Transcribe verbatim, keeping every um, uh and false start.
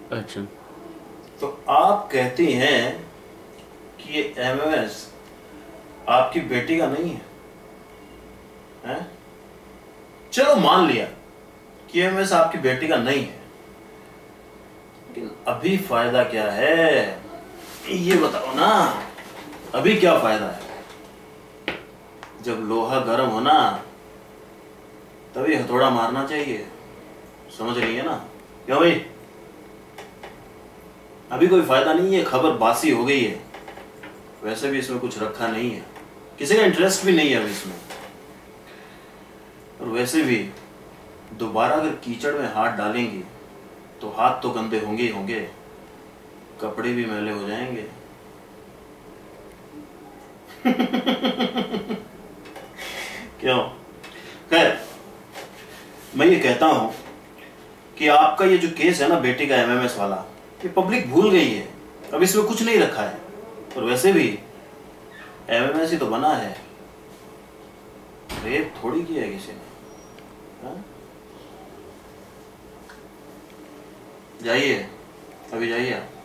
अच्छा। तो आप कहती हैं कि ये एमएमएस आपकी बेटी का नहीं है, हैं? चलो मान लिया कि एमएमएस आपकी बेटी का नहीं है, लेकिन अभी फायदा क्या है ये बताओ ना। अभी क्या फायदा है? जब लोहा गर्म हो ना तभी हथौड़ा मारना चाहिए, समझ रही है ना? क्या भाई, अभी कोई फायदा नहीं है, खबर बासी हो गई है। वैसे भी इसमें कुछ रखा नहीं है, किसी का इंटरेस्ट भी नहीं है अभी इसमें। और वैसे भी दोबारा अगर कीचड़ में हाथ डालेंगी तो हाथ तो गंदे होंगे ही होंगे, कपड़े भी मैले हो जाएंगे। क्यों? खैर, मैं ये कहता हूं कि आपका ये जो केस है ना बेटी का एमएमएस वाला, ये पब्लिक भूल गई है, अब इसमें कुछ नहीं रखा है। और वैसे भी एमएमएस ही तो बना है, रेप थोड़ी किया है किसी ने। हाँ? जाइए, अभी जाइए आप।